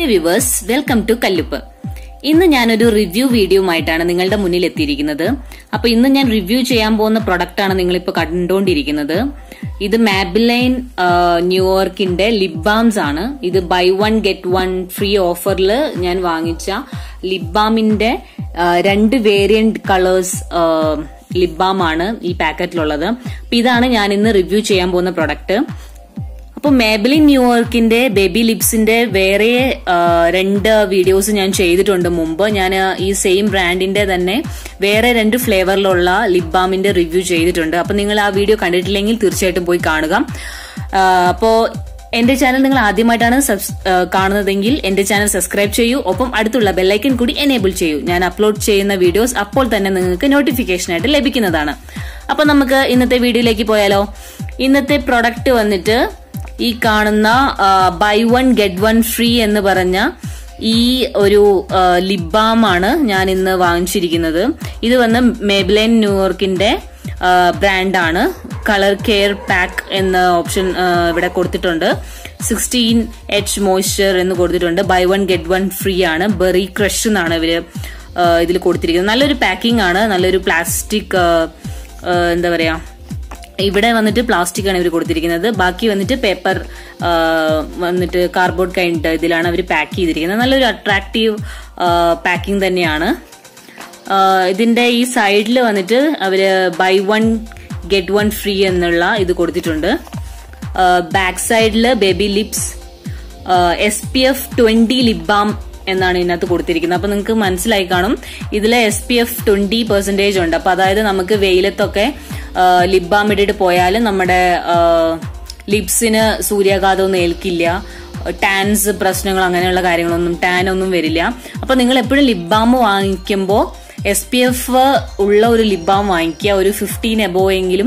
Hi viewers, welcome to കല്ലുപ്പ്. ഇന്ന് ഞാനൊരു റിവ്യൂ വീഡിയോയുമായിട്ടാണ് നിങ്ങളുടെ മുന്നിൽ എത്തിയിരിക്കുന്നത്. അപ്പൊ ഇന്ന് ഞാൻ റിവ്യൂ ചെയ്യാൻ പോകുന്ന പ്രൊഡക്റ്റ് ആണ് നിങ്ങളിപ്പോ കണ്ടുകൊണ്ടിരിക്കുന്നത്. ഇത് മാബിലൈൻ ന്യൂയോർക്കിന്റെ ലിപ് ബാംസ് ആണ്. ഇത് buy one get one free ഓഫറിൽ ഞാൻ വാങ്ങിച്ച ലിപ് ബാമിന്റെ 2 വേരിയന്റ് കളേഴ്സ് ലിപ് ബാം ആണ് ഈ പാക്കറ്റിലുള്ളത്. അപ്പൊ ഇതാണ് ഞാൻ ഇന്ന് റിവ്യൂ ചെയ്യാൻ പോകുന്ന പ്രൊഡക്റ്റ്. അപ്പൊ മാബിലിൻ ന്യൂയോർക്കിന്റെ ബേബി ലിപ്സിന്റെ വേറെ 2 വീഡിയോസ് ഞാൻ ചെയ്തിട്ടുണ്ട് മുമ്പ്. ഞാൻ ഈ സെയിം ബ്രാൻഡിന്റെ തന്നെ വേറെ 2 ഫ്ലേവറിലുള്ള ലിപ് ബാമിന്റെ റിവ്യൂ ചെയ്തിട്ടുണ്ട്. അപ്പൊ നിങ്ങൾ ആ വീഡിയോ കണ്ടിട്ടില്ലെങ്കിൽ തീർച്ചയായിട്ടും പോയി കാണുക. അപ്പോ എന്റെ ചാനൽ നിങ്ങൾ ആദ്യമായിട്ടാണ് കാണുന്നതെങ്കിൽ എന്റെ ചാനൽ സബ്സ്ക്രൈബ് ചെയ്യൂ. ഒപ്പം അടുത്തുള്ള ബെല്ലൈക്കൻ കൂടി എനേബിൾ ചെയ്യൂ. ഞാൻ അപ്ലോഡ് ചെയ്യുന്ന വീഡിയോസ് അപ്പോൾ തന്നെ നിങ്ങൾക്ക് നോട്ടിഫിക്കേഷൻ ആയിട്ട് ലഭിക്കുന്നതാണ്. അപ്പൊ നമുക്ക് ഇന്നത്തെ വീഡിയോയിലേക്ക് പോയാലോ. ഇന്നത്തെ പ്രൊഡക്റ്റ് വന്നിട്ട് ഈ കാണുന്ന buy one get one free എന്ന് പറഞ്ഞ ഈ ഒരു ലിപ് ബാം ആണ് ഞാൻ ഇന്ന് വാങ്ങിച്ചിരിക്കുന്നത്. ഇത് വന്ന് മേബിലൈൻ ന്യൂയോർക്കിന്റെ ബ്രാൻഡാണ്. കളർ കെയർ പാക്ക് എന്ന ഓപ്ഷൻ ഇവിടെ കൊടുത്തിട്ടുണ്ട്. 16H മോയ്സ്ചർ എന്ന് കൊടുത്തിട്ടുണ്ട്. Buy one get one free ആണ്. ബെറി ക്രഷ് എന്നാണ് ഇവര് ഇതിൽ കൊടുത്തിരിക്കുന്നത്. നല്ലൊരു പാക്കിംഗ് ആണ്. നല്ലൊരു പ്ലാസ്റ്റിക് എന്താ പറയാ, ഇവിടെ വന്നിട്ട് പ്ലാസ്റ്റിക് ആണ് ഇവർ കൊടുത്തിരിക്കുന്നത്. ബാക്കി വന്നിട്ട് പേപ്പർ വന്നിട്ട് കാർഡ്ബോർഡ് കൈൻഡ് ഇതിലാണ് അവർ പാക്ക് ചെയ്തിരിക്കുന്നത്. നല്ലൊരു അട്രാക്റ്റീവ് പാക്കിംഗ് തന്നെയാണ്. ഇതിന്റെ ഈ സൈഡിൽ വന്നിട്ട് അവര് buy one get one free എന്നുള്ള ഇത് കൊടുത്തിട്ടുണ്ട്. ബാക്ക് സൈഡില് baby lips SPF 20 lip balm എന്നാണ് ഇതിനകത്ത് കൊടുത്തിരിക്കുന്നത്. അപ്പൊ നിങ്ങൾക്ക് മനസ്സിലായി കാണും ഇതില് SPF 20% ഉണ്ട്. അപ്പൊ അതായത് നമുക്ക് വെയിലത്തൊക്കെ ലിപ് ബാം ഇട്ടിട്ട് പോയാലും നമ്മുടെ ലിപ്സിന് സൂര്യാഘാതമൊന്നും ഏൽക്കില്ല. ടാൻസ് പ്രശ്നങ്ങൾ അങ്ങനെയുള്ള കാര്യങ്ങളൊന്നും ടാൻ ഒന്നും വരില്ല. അപ്പൊ നിങ്ങൾ എപ്പോഴും ലിപ് ബാം വാങ്ങിക്കുമ്പോൾ SPF ഉള്ള ഒരു ലിപ് ബാം വാങ്ങിക്കുക. ഒരു 15 എബോ എങ്കിലും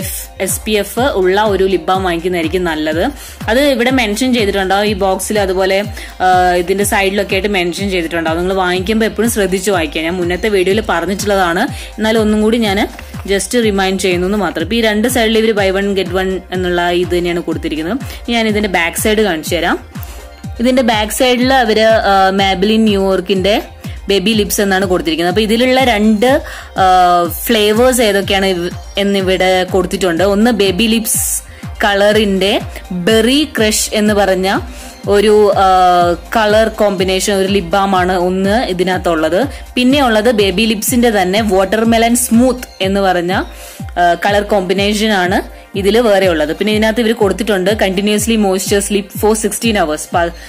SPF ഉള്ള ഒരു ലിപ് ബാം വാങ്ങിക്കുന്നതായിരിക്കും നല്ലത്. അത് ഇവിടെ മെൻഷൻ ചെയ്തിട്ടുണ്ടാവും ഈ ബോക്സിൽ, അതുപോലെ ഇതിന്റെ സൈഡിലൊക്കെ ആയിട്ട് മെൻഷൻ ചെയ്തിട്ടുണ്ടാവും. നിങ്ങൾ വാങ്ങിക്കുമ്പോൾ എപ്പോഴും ശ്രദ്ധിച്ച് വാങ്ങിക്കുക. ഞാൻ മുന്നത്തെ വീഡിയോയിൽ പറഞ്ഞിട്ടുള്ളതാണ്, എന്നാലും ഒന്നും കൂടി ഞാൻ ജസ്റ്റ് റിമൈൻഡ് ചെയ്യുന്നു മാത്രം. ഇപ്പൊ ഈ 2 സൈഡിൽ ഇവർ ബൈ വൺ ഗെറ്റ് വൺ എന്നുള്ള ഇത് തന്നെയാണ് കൊടുത്തിരിക്കുന്നത്. ഞാൻ ഇതിന്റെ ബാക്ക് സൈഡ് കാണിച്ചു തരാം. ഇതിന്റെ ബാക്ക് സൈഡിൽ അവര് മാബിലിൻ ന്യൂയോർക്കിന്റെ ബേബി ലിപ്സ് എന്നാണ് കൊടുത്തിരിക്കുന്നത്. അപ്പൊ ഇതിലുള്ള 2 ഫ്ലേവേഴ്സ് ഏതൊക്കെയാണ് എന്നിവിടെ കൊടുത്തിട്ടുണ്ട്. ഒന്ന് ബേബി ലിപ്സ് കളറിന്റെ ബെറി ക്രഷ് എന്ന് പറഞ്ഞ ഒരു കളർ കോമ്പിനേഷൻ ഒരു ലിപ് ബാം ആണ് ഒന്ന് ഇതിനകത്തുള്ളത്. പിന്നെ ഉള്ളത് ബേബി ലിപ്സിന്റെ തന്നെ വാട്ടർമെലൻ സ്മൂത്ത് എന്ന് പറഞ്ഞ കളർ കോമ്പിനേഷൻ ആണ് ഇതിൽ വേറെ ഉള്ളത്. പിന്നെ ഇതിനകത്ത് ഇവർ കൊടുത്തിട്ടുണ്ട് continuously moisture sleep for 16 hours.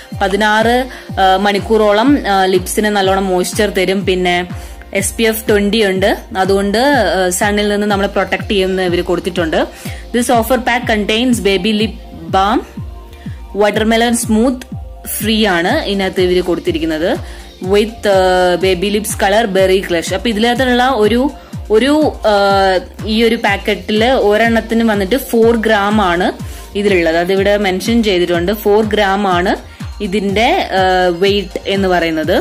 16 മണിക്കൂറോളം ലിപ്സിന് നല്ലോണം മോയ്സ്ചർ തരും. പിന്നെ SPF 20 ഉണ്ട്, അതുകൊണ്ട് സണ്ണിൽ നിന്ന് നമ്മളെ പ്രൊട്ടക്ട് ചെയ്യുന്ന ഇവർ കൊടുത്തിട്ടുണ്ട്. This offer pack contains baby lip balm watermelon smooth free ആണ് ഇതിനകത്ത് ഇവര് കൊടുത്തിരിക്കുന്നത്. With baby lips colour berry crush. അപ്പൊ ഇതിനകത്തുള്ള ഒരു ഈ ഒരു പാക്കറ്റില് ഒരെണ്ണത്തിന് വന്നിട്ട് 4 ഗ്രാം ആണ് ഇതിലുള്ളത്. അതിവിടെ മെൻഷൻ ചെയ്തിട്ടുണ്ട്. 4 ഗ്രാം ആണ് ഇതിന്റെ വെയിറ്റ് എന്ന് പറയുന്നത്.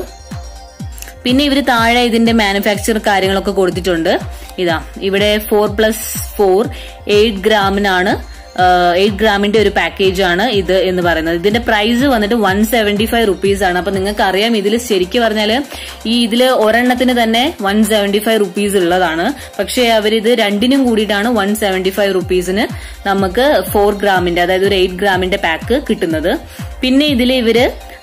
പിന്നെ ഇവര് താഴെ ഇതിന്റെ മാനുഫാക്ചർ കാര്യങ്ങളൊക്കെ കൊടുത്തിട്ടുണ്ട്. ഇതാ ഇവിടെ 4+4 8 ഗ്രാമിനാണ് 8 ഗ്രാമിന്റെ ഒരു പാക്കേജ് ആണ് ഇത് എന്ന് പറയുന്നത്. ഇതിന്റെ പ്രൈസ് വന്നിട്ട് 175 റുപ്പീസ് ആണ്. അപ്പൊ നിങ്ങൾക്ക് അറിയാം ഇതിൽ ശരിക്കും പറഞ്ഞാല് ഇതില് ഒരെണ്ണത്തിന് തന്നെ 175 റുപ്പീസ് ഉള്ളതാണ്. പക്ഷെ അവരിത് രണ്ടിനും കൂടിയിട്ടാണ് 175 റുപ്പീസിന് നമുക്ക് 4 ഗ്രാമിന്റെ അതായത് ഒരു 8 ഗ്രാമിന്റെ പാക്ക് കിട്ടുന്നത്. പിന്നെ ഇതിൽ ഇവര്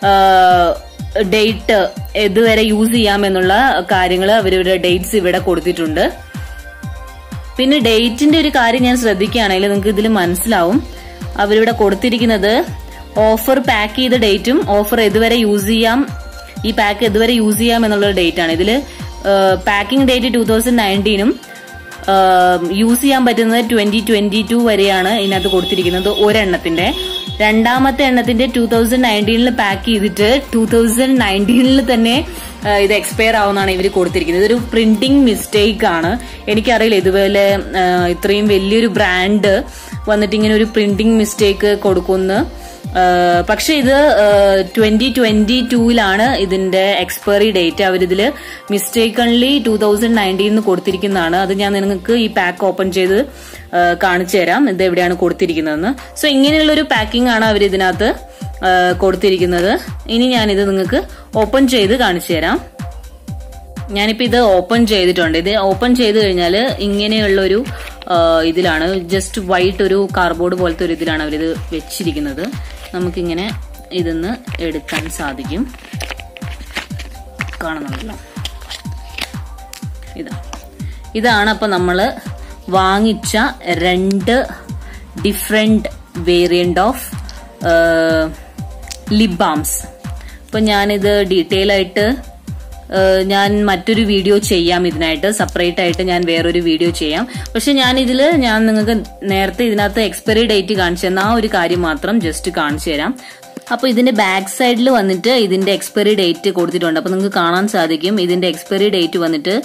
ഡേറ്റ് ഇതുവരെ യൂസ് ചെയ്യാമെന്നുള്ള കാര്യങ്ങൾ അവരുടെ ഡേറ്റ്സ് ഇവിടെ കൊടുത്തിട്ടുണ്ട്. പിന്നെ ഡേറ്റിന്റെ ഒരു കാര്യം ഞാൻ ശ്രദ്ധിക്കുകയാണെങ്കിൽ നിങ്ങൾക്ക് ഇതിൽ മനസ്സിലാവും. അവരിവിടെ കൊടുത്തിരിക്കുന്നത് ഓഫർ പാക്ക് ചെയ്ത ഡേറ്റും ഓഫർ എതുവരെ യൂസ് ചെയ്യാം, ഈ പാക്ക് എതുവരെ യൂസ് ചെയ്യാം എന്നുള്ള ഡേറ്റ് ആണ്. ഇതില് പാക്കിംഗ് ഡേറ്റ് 2019 യൂസ് ചെയ്യാൻ പറ്റുന്നത് 2022 വരെയാണ് ഇതിനകത്ത് കൊടുത്തിരിക്കുന്നത് ഒരെണ്ണത്തിന്റെ. രണ്ടാമത്തെ എണ്ണത്തിന്റെ 2019 പാക്ക് ചെയ്തിട്ട് 2019 തന്നെ ഇത് എക്സ്പയർ ആവുന്നതാണ് ഇവർ കൊടുത്തിരിക്കുന്നത്. ഇതൊരു പ്രിന്റിംഗ് മിസ്റ്റേക്ക് ആണ്. എനിക്കറിയില്ല ഇതുപോലെ ഇത്രയും വലിയൊരു ബ്രാൻഡ് വന്നിട്ട് ഇങ്ങനെ ഒരു പ്രിന്റിംഗ് മിസ്റ്റേക്ക് കൊടുക്കുന്നു. പക്ഷെ ഇത് 2022 ഇതിന്റെ എക്സ്പയറി ഡേറ്റ്. അവരിതില് മിസ്റ്റേക്കൺലി 2019 കൊടുത്തിരിക്കുന്നതാണ്. അത് ഞാൻ നിങ്ങൾക്ക് ഈ പാക്ക് ഓപ്പൺ ചെയ്ത് കാണിച്ചു തരാം ഇത് എവിടെയാണ് കൊടുത്തിരിക്കുന്നതെന്ന്. സോ ഇങ്ങനെയുള്ള ഒരു പാക്കിംഗ് ആണ് അവർ ഇതിനകത്ത് കൊടുത്തിരിക്കുന്നത്. ഇനി ഞാനിത് നിങ്ങൾക്ക് ഓപ്പൺ ചെയ്ത് കാണിച്ചു തരാം. ഞാനിപ്പോ ഇത് ഓപ്പൺ ചെയ്തിട്ടുണ്ട്. ഇത് ഓപ്പൺ ചെയ്ത് കഴിഞ്ഞാൽ ഇങ്ങനെയുള്ളൊരു ഇതിലാണ്, ജസ്റ്റ് വൈറ്റ് ഒരു കാർഡ്ബോർഡ് പോലത്തെ ഒരു ഇതിലാണ് അവരിത് വെച്ചിരിക്കുന്നത്. നമുക്കിങ്ങനെ ഇതൊന്ന് എടുക്കാൻ സാധിക്കും. കാണുന്നുണ്ടല്ലോ, ഇതാണ് അപ്പൊ നമ്മള് വാങ്ങിച്ച 2 different variant of lip balms. അപ്പൊ ഞാനിത് ഡീറ്റെയിൽ ആയിട്ട് ഞാൻ മറ്റൊരു വീഡിയോ ചെയ്യാം. ഇതിനായിട്ട് സെപ്പറേറ്റ് ആയിട്ട് ഞാൻ വേറൊരു വീഡിയോ ചെയ്യാം. പക്ഷെ ഞാൻ നിങ്ങൾക്ക് നേരത്തെ ഇതിനകത്ത് എക്സ്പയറി ഡേറ്റ് കാണിച്ചു തന്ന ആ ഒരു കാര്യം മാത്രം ജസ്റ്റ് കാണിച്ചു തരാം. അപ്പൊ ഇതിന്റെ ബാക്ക് സൈഡിൽ വന്നിട്ട് ഇതിന്റെ എക്സ്പയറി ഡേറ്റ് കൊടുത്തിട്ടുണ്ട്. അപ്പൊ നിങ്ങൾക്ക് കാണാൻ സാധിക്കും ഇതിന്റെ എക്സ്പയറി ഡേറ്റ് വന്നിട്ട്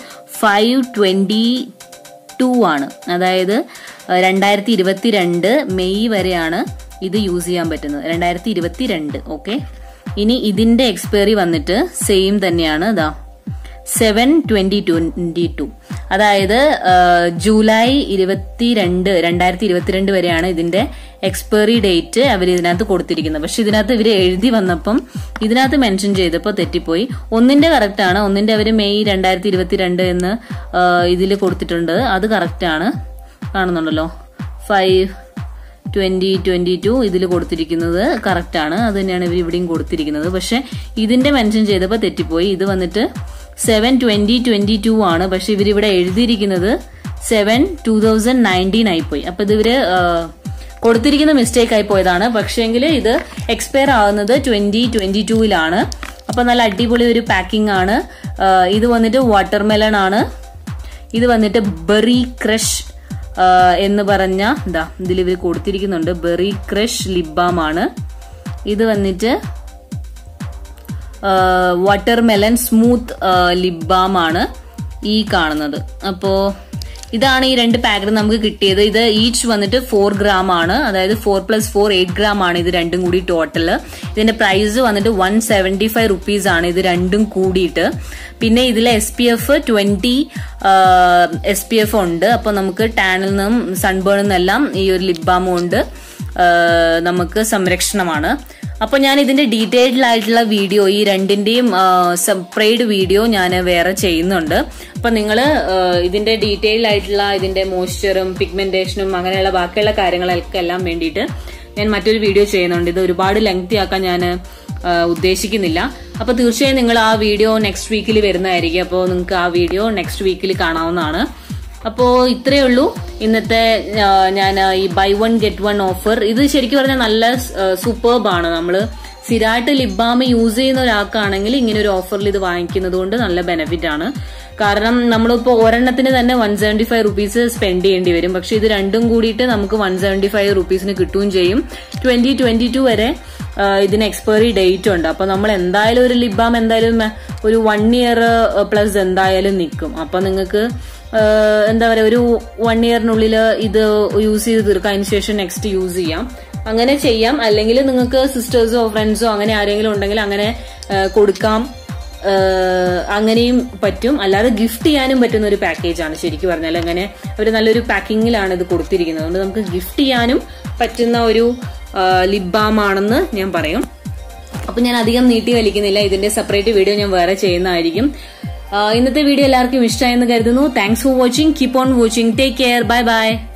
5/22 ആണ്. അതായത് 2022 മെയ് വരെയാണ് ഇത് യൂസ് ചെയ്യാൻ പറ്റുന്നത്. 2022. ഓക്കെ, ഇനി ഇതിന്റെ എക്സ്പയറി വന്നിട്ട് സെയിം തന്നെയാണ്. 7/2022. അതായത് ജൂലൈ 22, 2022 വരെയാണ് ഇതിന്റെ എക്സ്പയറി ഡേറ്റ് അവർ ഇതിനകത്ത് കൊടുത്തിരിക്കുന്നത്. പക്ഷെ ഇതിനകത്ത് ഇവര് എഴുതി വന്നപ്പം ഇതിനകത്ത് മെൻഷൻ ചെയ്തപ്പോൾ തെറ്റിപ്പോയി. ഒന്നിന്റെ കറക്റ്റ് ആണ്. ഒന്നിന്റെ അവര് മെയ് 2022 എന്ന് ഇതിൽ കൊടുത്തിട്ടുണ്ട്. അത് കറക്റ്റ് ആണ്. കാണുന്നുണ്ടല്ലോ, 5/2022 ഇതിൽ കൊടുത്തിരിക്കുന്നത് കറക്റ്റ് ആണ്. അത് തന്നെയാണ് ഇവർ ഇവിടെയും കൊടുത്തിരിക്കുന്നത്. പക്ഷെ ഇതിന്റെ മെൻഷൻ ചെയ്തപ്പോൾ തെറ്റിപ്പോയി. ഇത് വന്നിട്ട് 7/2022 ആണ്. പക്ഷെ ഇവരിവിടെ എഴുതിയിരിക്കുന്നത് 7/2019 ആയിപ്പോയി. അപ്പൊ ഇത് ഇവര് കൊടുത്തിരിക്കുന്ന മിസ്റ്റേക്ക് ആയി പോയതാണ്. പക്ഷേങ്കിൽ ഇത് എക്സ്പയർ ആവുന്നത് 2022 അപ്പൊ നല്ല അടിപൊളി ഒരു പാക്കിംഗ് ആണ്. ഇത് വന്നിട്ട് വാട്ടർമെലൺ ആണ്. ഇത് വന്നിട്ട് ബെറി ക്രഷ് എന്ന് പറഞ്ഞ ഇതിൽ ഇവർ കൊടുത്തിരിക്കുന്നുണ്ട്. ബെറി ക്രഷ് ലിപ് ബാം ആണ്. ഇത് വന്നിട്ട് വാട്ടർമെലൺ സ്മൂത്ത് ലിപ് ബാം ആണ് ഈ കാണുന്നത്. അപ്പോ ഇതാണ് ഈ 2 പാക്കറ്റ് നമുക്ക് കിട്ടിയത്. ഇത് ഈച്ച് വന്നിട്ട് 4 ഗ്രാം ആണ്. അതായത് 4 + 4 8 ഗ്രാം ആണ് ഇത് രണ്ടും കൂടി ടോട്ടല്. ഇതിന്റെ പ്രൈസ് വന്നിട്ട് 175 rupees ആണ് ഇത് രണ്ടും കൂടിയിട്ട്. പിന്നെ ഇതിലെ SPF 20 SPF ഉണ്ട്. അപ്പൊ നമുക്ക് ടാനിൽ നിന്നും സൺബേണിൽ നിന്നെല്ലാം ഈ ഒരു ലിപ് ബാം കൊണ്ട് നമുക്ക് സംരക്ഷണമാണ്. അപ്പൊ ഞാൻ ഇതിന്റെ ഡീറ്റെയിൽഡ് ആയിട്ടുള്ള വീഡിയോ, ഈ രണ്ടിന്റെയും സെപ്പറേറ്റ് വീഡിയോ ഞാൻ വേറെ ചെയ്യുന്നുണ്ട്. അപ്പൊ നിങ്ങള് ഇതിന്റെ ഡീറ്റെയിൽഡ് ആയിട്ടുള്ള ഇതിന്റെ മോയ്സ്ചറും പിഗ്മെന്റേഷനും അങ്ങനെയുള്ള ബാക്കിയുള്ള കാര്യങ്ങളൊക്കെ എല്ലാം വേണ്ടിയിട്ട് ഞാൻ മറ്റൊരു വീഡിയോ ചെയ്യുന്നുണ്ട്. ഇത് ഒരുപാട് ലെങ്തി ആക്കാൻ ഞാൻ ഉദ്ദേശിക്കുന്നില്ല. അപ്പൊ തീർച്ചയായും നിങ്ങൾ ആ വീഡിയോ നെക്സ്റ്റ് വീക്കിൽ വരുന്നതായിരിക്കും. അപ്പോൾ നിങ്ങൾക്ക് ആ വീഡിയോ നെക്സ്റ്റ് വീക്കിൽ കാണാവുന്നതാണ്. അപ്പോ ഇത്രയേ ഉള്ളൂ ഇന്നത്തെ ഞാൻ ഈ ബൈ 1 get 1 ഓഫർ. ഇത് ശരിക്കും പറഞ്ഞാൽ നല്ല സൂപ്പർബ് ആണ്. നമ്മള് സ്ഥിരമായിട്ട് ലിപ് ബാം യൂസ് ചെയ്യുന്ന ഒരാൾക്കാണെങ്കിൽ ഇങ്ങനെ ഒരു ഓഫറിൽ ഇത് വാങ്ങിക്കുന്നത് കൊണ്ട് നല്ല ബെനിഫിറ്റ് ആണ്. കാരണം നമ്മളിപ്പോ ഒരെണ്ണത്തിന് തന്നെ 175 rupees സ്പെൻഡ് ചെയ്യേണ്ടി വരും. പക്ഷെ ഇത് രണ്ടും കൂടിയിട്ട് നമുക്ക് 175 rupees കിട്ടുകയും ചെയ്യും. 2022 വരെ ഇതിന് എക്സ്പയറി ഡേറ്റ് ഉണ്ട്. അപ്പൊ നമ്മൾ എന്തായാലും ഒരു ലിപ് ബാം എന്തായാലും ഒരു 1 year പ്ലസ് എന്തായാലും നിൽക്കും. അപ്പൊ നിങ്ങൾക്ക് എന്താ പറയാ, ഒരു 1 yearനുള്ളിൽ ഇത് യൂസ് ചെയ്ത് തീർക്കാം. അതിന് ശേഷം നെക്സ്റ്റ് യൂസ് ചെയ്യാം. അങ്ങനെ ചെയ്യാം. അല്ലെങ്കിൽ നിങ്ങൾക്ക് സിസ്റ്റേഴ്സോ ഫ്രണ്ട്സോ അങ്ങനെ ആരെങ്കിലും ഉണ്ടെങ്കിൽ അങ്ങനെ കൊടുക്കാം. അങ്ങനെയും പറ്റും. അല്ലാതെ ഗിഫ്റ്റ് ചെയ്യാനും പറ്റുന്ന ഒരു പാക്കേജ് ആണ് ശരിക്കും പറഞ്ഞാൽ. അങ്ങനെ ഒരു നല്ലൊരു പാക്കിങ്ങിലാണ് ഇത് കൊടുത്തിരിക്കുന്നത്. അതുകൊണ്ട് നമുക്ക് ഗിഫ്റ്റ് ചെയ്യാനും പറ്റുന്ന ഒരു ലിപ് ബാം ആണെന്ന് ഞാൻ പറയും. അപ്പൊ ഞാൻ അധികം നീട്ടി വലിക്കുന്നില്ല. ഇതിന്റെ സെപ്പറേറ്റ് വീഡിയോ ഞാൻ വേറെ ചെയ്യുന്നതായിരിക്കും. ഇന്നത്തെ വീഡിയോ എല്ലാവർക്കും ഇഷ്ടമായെന്ന് കരുതുന്നു. Thanks for watching. Keep on watching. Take care. Bye by.